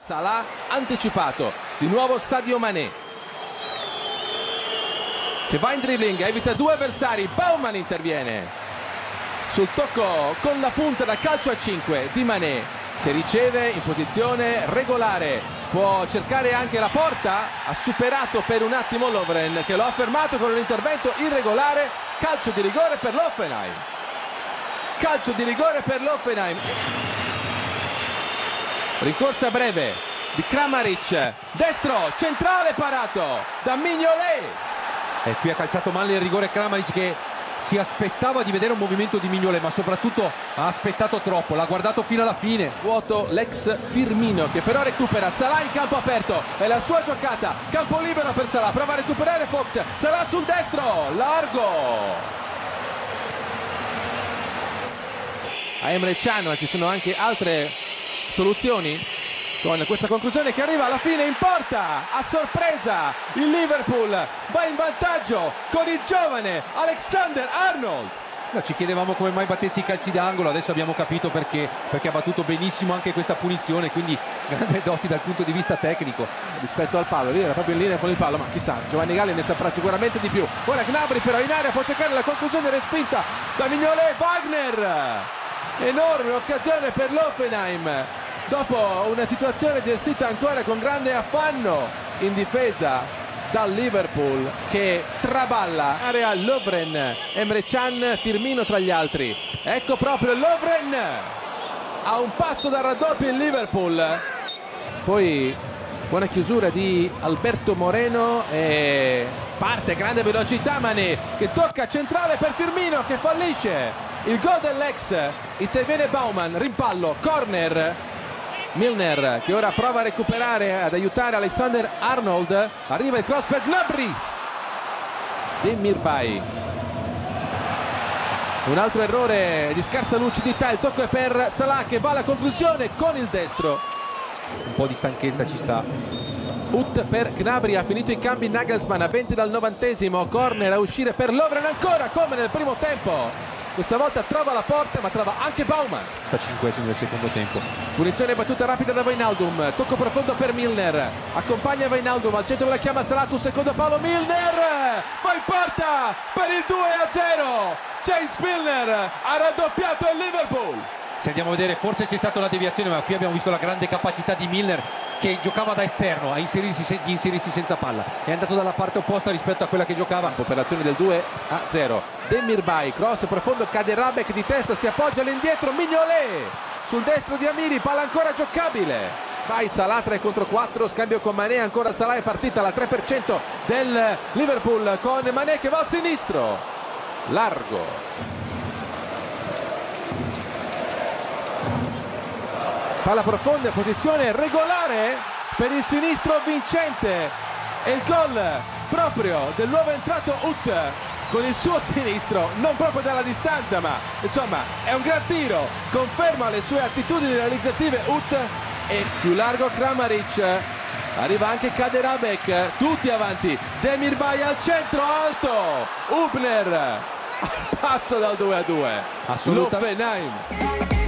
Salah anticipato, di nuovo Sadio Mané che va in dribbling, evita due avversari, Baumann interviene sul tocco con la punta da calcio a 5 di Mané che riceve in posizione regolare, può cercare anche la porta, ha superato per un attimo Lovren che lo ha fermato con un intervento irregolare. Calcio di rigore per l'Hoffenheim, calcio di rigore per l'Hoffenheim. Rincorsa breve di Kramaric, destro, centrale parato da Mignolet. E qui ha calciato male il rigore Kramaric, che si aspettava di vedere un movimento di Mignolet, ma soprattutto ha aspettato troppo, l'ha guardato fino alla fine. Vuoto l'ex Firmino che però recupera, Salah in campo aperto, è la sua giocata, campo libero per Salah, prova a recuperare Vogt, Salah sul destro, largo. A Emre Can ci sono anche altre soluzioni con questa conclusione che arriva alla fine in porta. A sorpresa il Liverpool va in vantaggio con il giovane Alexander-Arnold. No, ci chiedevamo come mai battesse i calci d'angolo, adesso abbiamo capito perché ha battuto benissimo anche questa punizione, quindi grande doti dal punto di vista tecnico rispetto al palo. Lì era proprio in linea con il palo, ma chissà, Giovanni Galli ne saprà sicuramente di più. Ora Gnabry però in area può cercare la conclusione, respinta da Mignolet. Wagner, enorme occasione per l'Hoffenheim dopo una situazione gestita ancora con grande affanno in difesa dal Liverpool che traballa. Area Lovren, Emre Can, Firmino tra gli altri. Ecco proprio Lovren, a un passo dal raddoppio il Liverpool. Poi buona chiusura di Alberto Moreno e parte grande velocità Mané che tocca centrale per Firmino che fallisce. Il gol dell'ex, interviene Baumann, rimpallo, corner. Milner che ora prova a recuperare, ad aiutare Alexander-Arnold, arriva il cross per Gnabry. Demirbay, un altro errore di scarsa lucidità, il tocco è per Salah che va alla conclusione con il destro. Un po' di stanchezza ci sta. Ut per Gnabry, ha finito i cambi Nagelsmann a 20 dal 90esimo, corner a uscire per Lovren ancora come nel primo tempo. Questa volta trova la porta ma trova anche Baumann. 5esimo del secondo tempo. Punizione battuta rapida da Wijnaldum, tocco profondo per Milner, accompagna Wijnaldum, al centro la chiama Salah sul secondo palo, Milner va in porta per il 2-0. James Milner ha raddoppiato il Liverpool. Se andiamo a vedere, forse c'è stata una deviazione, ma qui abbiamo visto la grande capacità di Milner che giocava da esterno a inserirsi senza palla, è andato dalla parte opposta rispetto a quella che giocava. Operazione del 2-0. Demirbay, cross profondo, cade Rabek di testa, si appoggia all'indietro, Mignolet sul destro di Amiri, palla ancora giocabile. Vai Salah 3 contro 4, scambio con Mané, ancora Salah, è partita la 3% del Liverpool con Mané che va a sinistro, largo. Palla profonda, posizione regolare per il sinistro vincente e il gol proprio del nuovo entrato Ut con il suo sinistro, non proprio dalla distanza ma insomma è un gran tiro, conferma le sue attitudini realizzative Ut. E più largo Kramaric, arriva anche Kaderabek, tutti avanti, Demirbay al centro alto, Hübner al passo dal 2-2. Assolutamente. L'Hoffenheim